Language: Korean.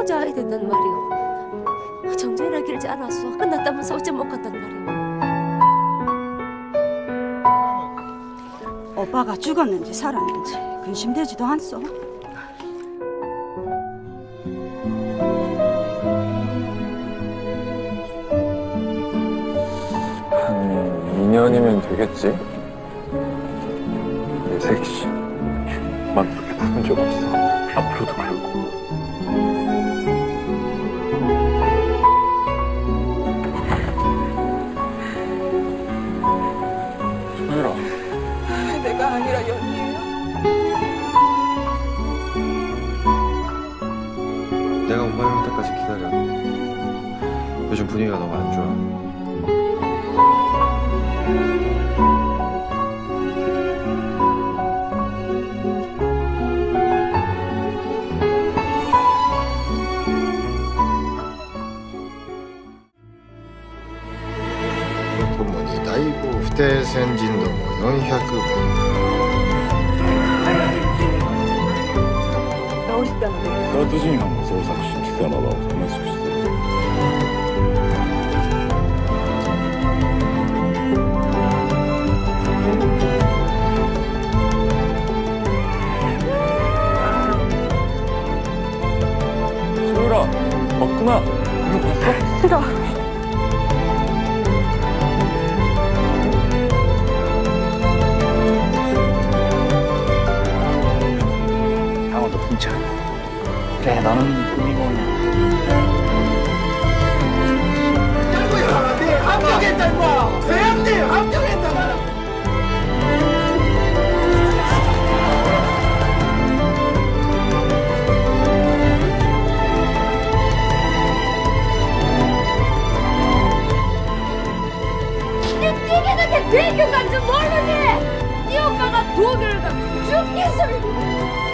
보자 해야 된단 말이오. 정전이나 길지 않았어. 끝났다면서 어째 못 갔단 말이오. 오빠가 죽었는지 살았는지 근심되지도 않소. 한 2년이면 되겠지? 내 섹시 난 그렇게 부른 적 없어. 앞으로도 그러고. 소율아, 내가 아니라 연희예요? 내가 엄마 올 때까지 기다려. 요즘 분위기가 너무 안 좋아. ともにだいぶ不定線人度も400分。 どうしたの？ 殺人犯の捜索し貴様はおとなしくしている。소율아, 봤구나. 이거 봤어? 싫어. 강원도 풍차. 그래, 너는 꿈이고. 야, 네 합격했다 임마. 대학님 합격했다. 네게 대교관 좀 모르니? 네 오빠가 독일을 가면 죽겠어.